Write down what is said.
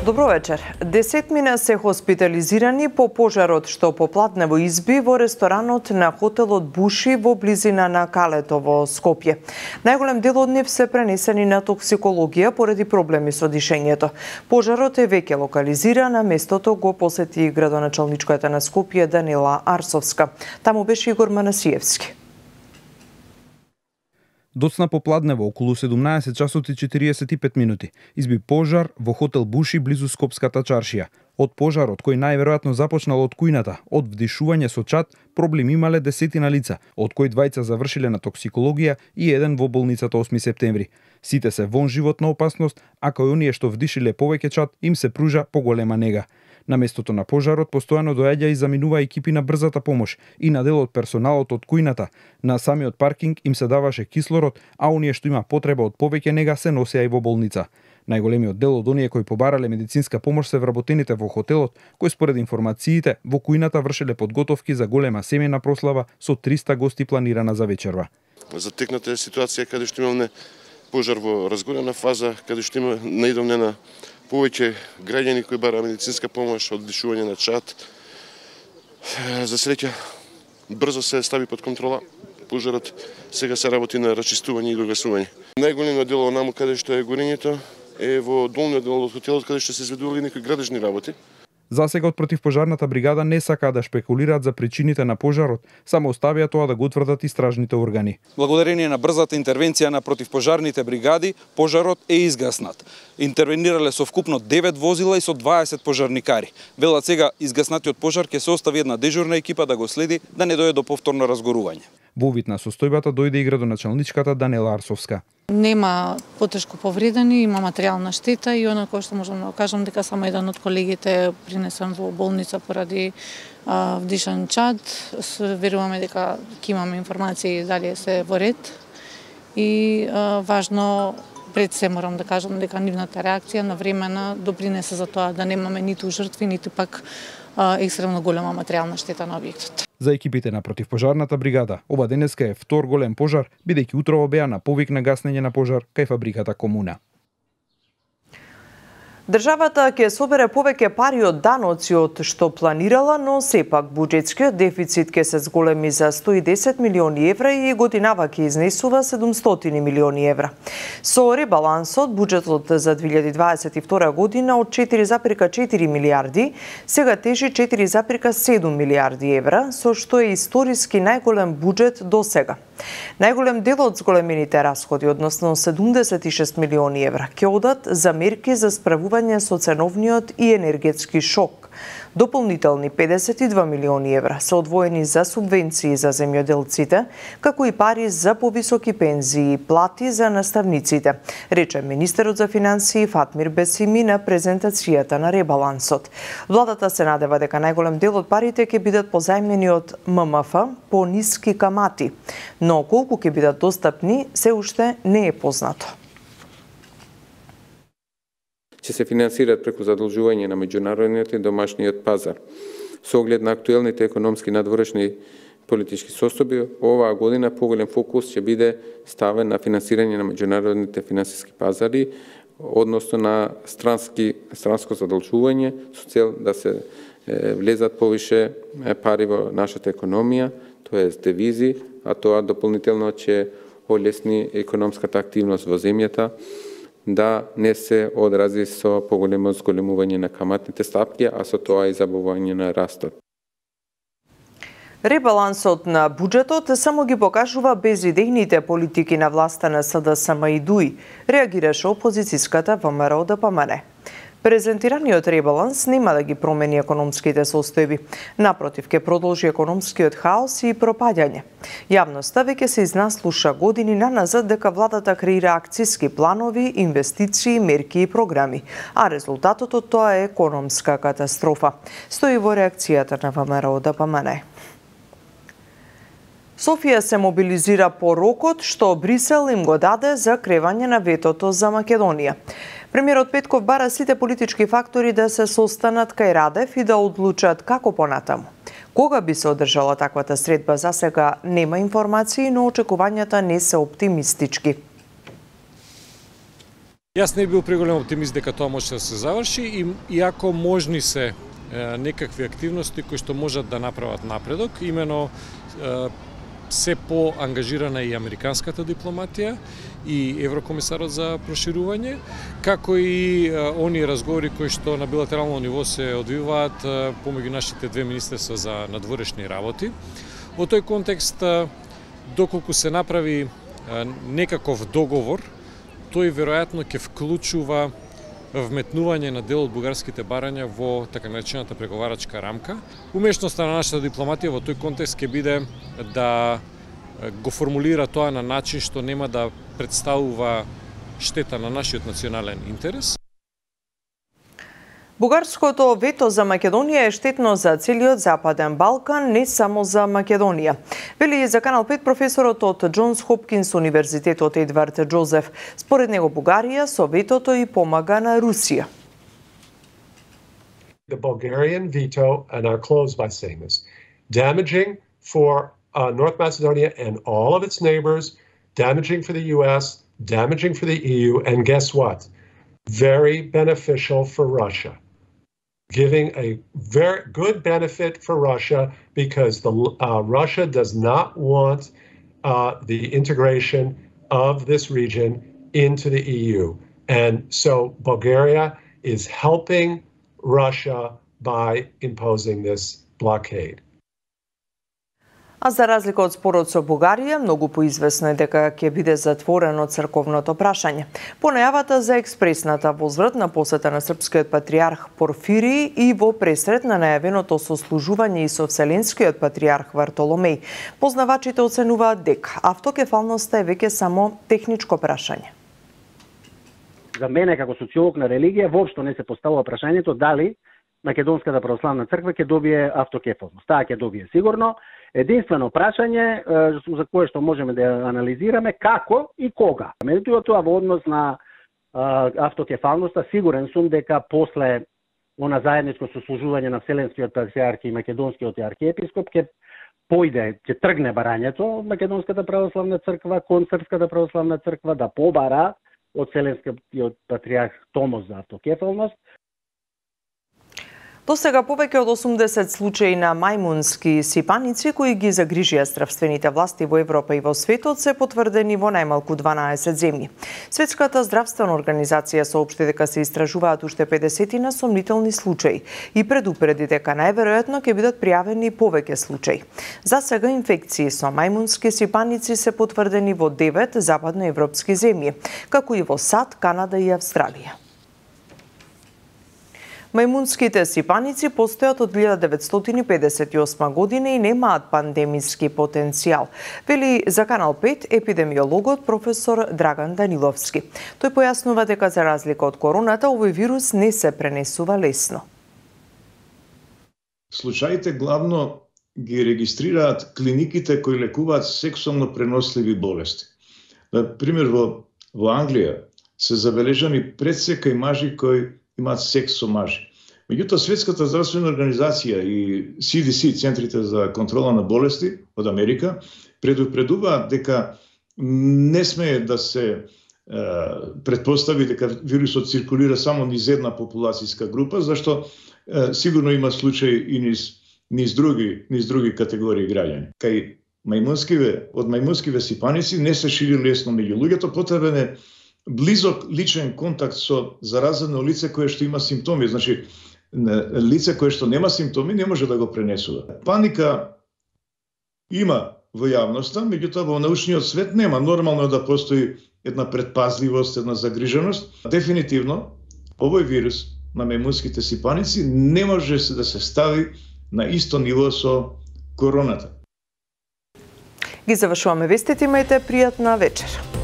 Добро вечер. 10 мина се хоспитализирани по пожарот што попладне во изби во ресторанот на хотелот Буши во близина на Калето во Скопје. Најголем дел од нив се пренесени на токсикологија поради проблеми со дишењето. Пожарот е веќе локализиран, а местото го посети градоначалничката на Скопје Данила Арсовска. Таму беше Игор Манасиевски. Доцна попладнево, околу 17 часот и 45 минути, изби пожар во хотел Буши близу Скопската чаршија. Од пожарот, кој најверојатно започнал од кујната, од вдишување со чад, проблем имале десетина лица, од кои двајца завршиле на токсикологија и еден во болницата 8 септември. Сите се вон животна опасност, а кој оние што вдишиле повеќе чад, им се пружа поголема нега. На местото на пожарот постојано доаѓа и заминува екипи на брзата помош и на дел од персоналот од кујната. На самиот паркинг им се даваше кислород, а оние што има потреба од повеќе нега се носеа и во болница. Најголемиот дел од оние кои побарале медицинска помош се вработените во хотелот, кои според информациите во кујната вршеле подготовки за голема семејна прослава со 300 гости планирана за вечерва. Затекната е ситуација каде што имаме пожар во разгорена фаза, каде што има наидовнена повеќе граѓани кои бараа медицинска помош од дишување на чад. За среќа, брзо се стави под контрола пожарот. Сега се работи на расчистување и догасување. Најголемиот дел онаму каде што е горењето е во долниот дел од хотелот каде што се изведувале некои градежни работи. За сега од противпожарната бригада не сакаа да шпекулираат за причините на пожарот, само оставија тоа да го утврдат истражните органи. Благодарение на брзата интервенција на противпожарните бригади, пожарот е изгаснат. Интервенирале со вкупно 9 возила и со 20 пожарникари. Велат сега изгаснатиот пожар ќе се остави една дежурна екипа да го следи, да не дојде до повторно разгорување. Во вид на состојбата дојде и градоначалничката Данила Арсовска. Нема потешко повредени, има материјална штета и она кој што можам да кажам дека само еден од колегите е принесен во болница поради вдишан чад. Веруваме дека ќе имаме информации дали се во ред. И важно пред се морам да кажам дека нивната реакција навремена допринесе за тоа да немаме ниту жртви, ниту пак екстремно голема материјална штета на објектот. За екипите на противпожарната бригада, ова денеска е втор голем пожар, бидејќи утрово беа на повик на гаснење на пожар кај фабриката Комуна. Државата ќе собере повеќе пари од даноци од што планирала, но сепак буџетскиот дефицит ќе се зголеми за 110 милиони евра и годинава ќе изнесува 700 милиони евра. Со ребалансот, буџетот за 2022 година од 4,4 милиарди сега тежи 4,7 милиарди евра, со што е историски најголем буџет до сега. Најголем дел од зголемените расходи, односно 76 милиони евра, ќе одат за мерки за справување со ценовниот и енергетски шок. Дополнителни 52 милиони евра се одвоени за субвенции за земјоделците, како и пари за повисоки пензии и плати за наставниците, рече министерот за финансии Фатмир Бесими на презентацијата на ребалансот. Владата се надева дека најголем дел од парите ќе бидат позајмени од ММФ по ниски камати, но колку ќе бидат достапни се уште не е познато. Ќе се финансираат преку задолжување на меѓународниот и домашниот пазар. Со оглед на актуелните економски надворешни политички состојби, оваа година поголем фокус ќе биде ставен на финансирање на меѓународните финансиски пазари, односно на странско задолжување со цел да се влезат повише пари во нашата економија, тоа е девизи, а тоа дополнително ќе олесни економската активност во земјата, да не се одрази со поголемо зголемување на каматните стапки, а со тоа и забавување на растот. Ребалансот на буџетот само ги покажува безидејните политики на власта на СДСМ и ДУИ, реагираше опозицијската ВМРО ДПМН. Презентираниот ребаланс нема да ги промени економските состојби. Напротив, ќе продолжи економскиот хаос и пропаѓање. Јавноста веќе се изнаслуша години наназад дека владата креира акциски планови, инвестиции, мерки и програми, а резултатот од тоа е економска катастрофа. Стои во реакцијата на ВМРО ДПМН. Софија се мобилизира по рокот што Брисел им го даде за кревање на ветото за Македонија. Премиерот Петков бара сите политички фактори да се состанат кај Радев и да одлучат како понатаму. Кога би се одржала таквата средба, за сега нема информации, но очекувањата не се оптимистички. Јас не бил преголем оптимист дека тоа може да се заврши, иако можни се некакви активности кои што можат да направат напредок, имено се по-ангажирана и американската дипломатија и Еврокомисарот за проширување, како и оние разговори кои што на билатерално ниво се одвиваат помеѓу нашите две министерства за надворешни работи. Во тој контекст, доколку се направи некаков договор, тој веројатно ќе вклучува вметнување на дел од бугарските барања во така наречената преговарачка рамка. Умешноста на нашата дипломатија во тој контекст ќе биде да го формулира тоа на начин што нема да представува штета на нашиот национален интерес. Бугарското вето за Македонија е штетно за целиот Западен Балкан, не само за Македонија. Вели за Канал 5 професорот од Џонс Хопкинс универзитетот Едвард Џозеф. Според него Бугарија со ветото и помага на Русија. The Bulgarian veto, and I'll close by saying this, damaging for North Macedonia and all of its neighbors, damaging for the US, damaging for the EU, and guess what? Very beneficial for Russia. Giving a very good benefit for Russia because Russia does not want the integration of this region into the EU. And so Bulgaria is helping Russia by imposing this blockade. А за разлика од спорот со Бугарија, многу поизвестно е дека ќе биде затворено црковното прашање. По најавата за експресната возврат на посета на српскиот патријарх Порфирий и во пресрет на најавеното сослужување и со вселенскиот патријарх Вартоломеј, познавачите оценуваат дека автокефалноста е веќе само техничко прашање. За мене како социолог на религија воопшто не се поставува прашањето дали Македонската православна црква ќе добие автокефалност. Таа ќе добие сигурно. Единствено прашање за кое што можеме да анализираме како и кога. Меѓутоа тоа во однос на автокефалноста сигурен сум дека после она заедничко сослужување на Вселенскиот патријарх и Македонскиот архиепископ ќе тргне барањето од Македонската православна црква кон Српската православна црква да побара од Вселенскиот патријарх Томос за автокефалност. До сега повеќе од 80 случаи на мајмунски сипаници кои ги загрижија здравствените власти во Европа и во светот се потврдени во најмалку 12 земји. Светската здравствена организација соопшти дека се истражуваат уште 50 сомнителни случаи и предупреди дека најверојатно ќе бидат пријавени повеќе случаи. За сега инфекции со мајмунски сипаници се потврдени во 9 западноевропски земји, како и во САД, Канада и Австралија. Мајмунските сипаници постојат од 1958 година и немаат пандемиски потенцијал, вели за Канал 5 епидемиологот професор Драган Даниловски. Тој појаснува дека за разлика од короната, овој вирус не се пренесува лесно. Случаите главно ги регистрираат клиниките кои лекуваат сексуално преносливи болести. Например, во Англија се забележани пресека и мажи кои имаат секс со мажи. Меѓутоа, Светската здравствена организација и CDC, Центрите за контрола на болести од Америка, предупредуваат дека не смее да се предпостави дека вирусот циркулира само низ една популацијска група, зашто сигурно има случаи и низ други категории граѓани. Кај од мајмунскиве сипаници не се шири лесно меѓу луѓето, потребен е близок личен контакт со заразено лице кое што има симптоми. Значи, лице кое што нема симптоми не може да го пренесува. Паника има во јавноста, меѓутоа во научниот свет нема. Нормално е да постои една предпазливост, една загриженост. Дефинитивно, овој вирус на мајмунските сипаници не може да се стави на исто ниво со короната. Ги завршуваме вестите, имајте пријатна вечер.